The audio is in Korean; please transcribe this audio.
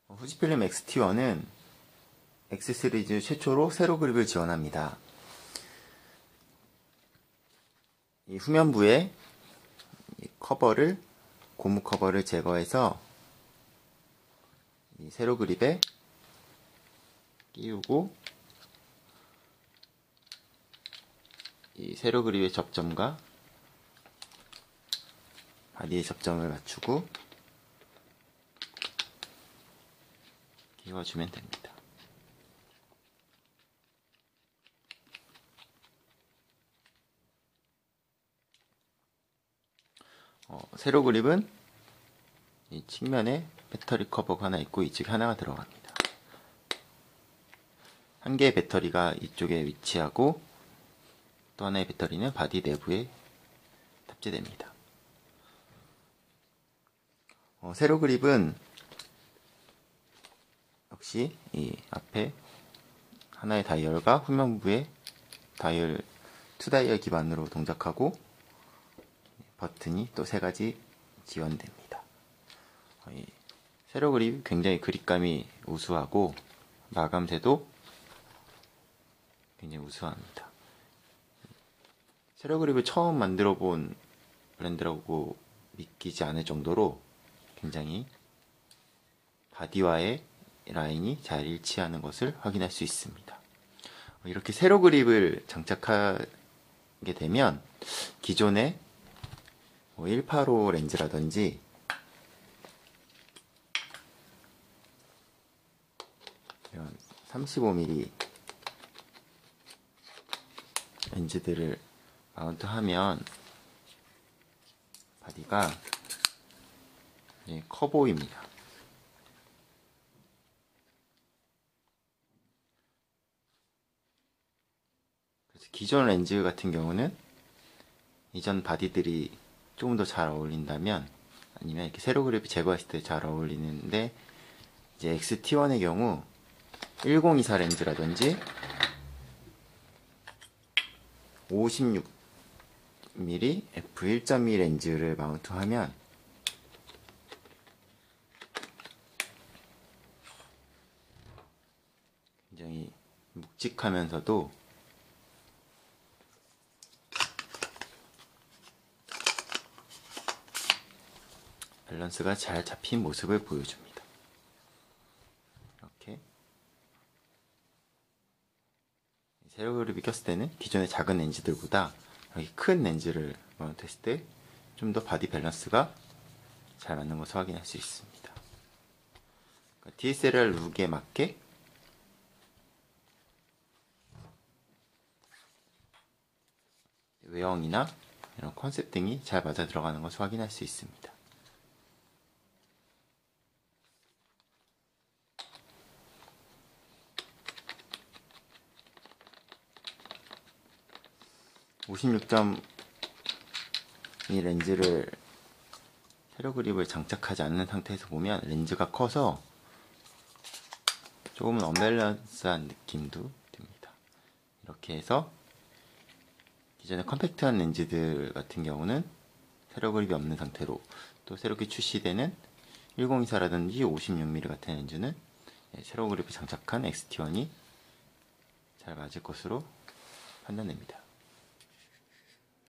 후지필름 X-T1은 X 시리즈 최초로 세로 그립을 지원합니다. 이 후면부에 고무 커버를 제거해서 이 세로 그립에 끼우고 이 세로 그립의 접점과 바디의 접점을 맞추고 끼워주면 됩니다. 세로 그립은 이 측면에 배터리 커버가 하나 있고 이쪽에 하나가 들어갑니다. 한 개의 배터리가 이쪽에 위치하고 또 하나의 배터리는 바디 내부에 탑재됩니다. 세로 그립은 역시 이 앞에 하나의 다이얼과 후면부에 다이얼 2다이얼 기반으로 동작하고 버튼이 또 3가지 지원됩니다. 세로 그립 굉장히 그립감이 우수하고 마감새도 굉장히 우수합니다. 세로 그립을 처음 만들어 본 브랜드라고 믿기지 않을 정도로 굉장히 바디와의 라인이 잘 일치하는 것을 확인할 수 있습니다. 이렇게 세로 그립을 장착하게 되면 기존의 185 렌즈라든지 이런 35mm 렌즈들을 마운트하면 바디가 커 보입니다. 그래서 기존 렌즈 같은 경우는 이전 바디들이 조금 더 잘 어울린다면 아니면 이렇게 세로 그립 제거했을 때 잘 어울리는데 이제 X-T1의 경우 1024 렌즈라든지 56mm f1.2 렌즈를 마운트하면 굉장히 묵직하면서도 밸런스가 잘 잡힌 모습을 보여줍니다. 이렇게 세로 그립이 꼈을 때는 기존의 작은 렌즈들보다 여기 큰 렌즈를 마운트했을 때 좀 더 바디 밸런스가 잘 맞는 것을 확인할 수 있습니다. DSLR 룩에 맞게 외형이나 이런 컨셉 등이 잘 맞아 들어가는 것을 확인할 수 있습니다. (56.2) 렌즈를 세로 그립을 장착하지 않는 상태에서 보면 렌즈가 커서 조금은 언밸런스한 느낌도 듭니다. 이렇게 해서 기존의 컴팩트한 렌즈들 같은 경우는 세로 그립이 없는 상태로 또 새롭게 출시되는 1024라든지 56mm 같은 렌즈는 세로 그립을 장착한 X-T1이 잘 맞을 것으로 판단됩니다.